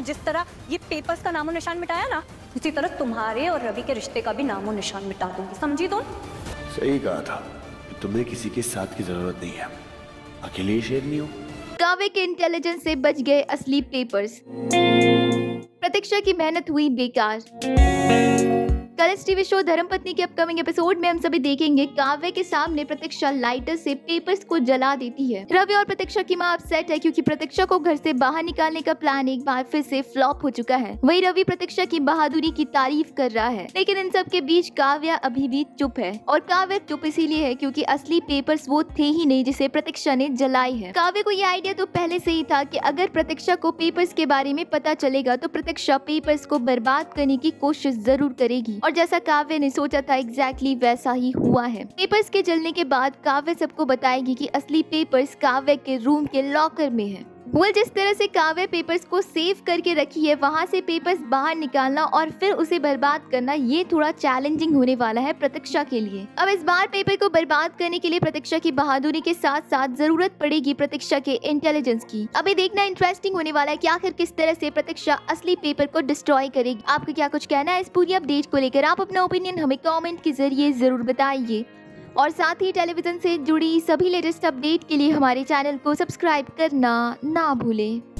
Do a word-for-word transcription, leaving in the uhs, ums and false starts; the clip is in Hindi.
जिस तरह ये पेपर्स का नामो निशान मिटाया ना, उसी तरह तुम्हारे और रवि के रिश्ते का भी नामो निशान मिटा दूंगी, समझी तुम? सही कहा था, तुम्हें किसी के साथ की जरूरत नहीं है, अकेले ही शेरनी हो। काव्य के इंटेलिजेंस से बच गए असली पेपर्स। प्रतीक्षा की मेहनत हुई बेकार। कलर्स टीवी शो धर्मपत्नी के अपकमिंग एपिसोड में हम सभी देखेंगे काव्य के सामने प्रतीक्षा लाइटर से पेपर्स को जला देती है। रवि और प्रतीक्षा की मां अपसेट है क्योंकि प्रतीक्षा को घर से बाहर निकालने का प्लान एक बार फिर से फ्लॉप हो चुका है। वहीं रवि प्रतीक्षा की बहादुरी की तारीफ कर रहा है, लेकिन इन सब के बीच काव्य अभी भी चुप है। और काव्य चुप इसीलिए है क्योंकि असली पेपर्स वो थे ही नहीं जिसे प्रतीक्षा ने जलाई है। काव्य को यह आइडिया तो पहले से ही था कि अगर प्रतीक्षा को पेपर्स के बारे में पता चलेगा तो प्रतीक्षा पेपर्स को बर्बाद करने की कोशिश जरूर करेगी, और जैसा काव्य ने सोचा था एग्जैक्टली वैसा ही हुआ है। पेपर्स के जलने के बाद काव्य सबको बताएगी कि असली पेपर्स काव्य के रूम के लॉकर में है। वो जिस तरह से काव्य पेपर्स को सेव करके रखी है, वहाँ से पेपर्स बाहर निकालना और फिर उसे बर्बाद करना, ये थोड़ा चैलेंजिंग होने वाला है प्रतीक्षा के लिए। अब इस बार पेपर को बर्बाद करने के लिए प्रतीक्षा की बहादुरी के साथ साथ जरूरत पड़ेगी प्रतीक्षा के इंटेलिजेंस की। अभी देखना इंटरेस्टिंग होने वाला है कि आखिर किस तरह से प्रतीक्षा असली पेपर को डिस्ट्रॉय करेगी। आपको क्या कुछ कहना है इस पूरी अपडेट को लेकर? आप अपना ओपिनियन हमें कॉमेंट के जरिए जरूर बताइए, और साथ ही टेलीविजन से जुड़ी सभी लेटेस्ट अपडेट के लिए हमारे चैनल को सब्सक्राइब करना ना भूलें।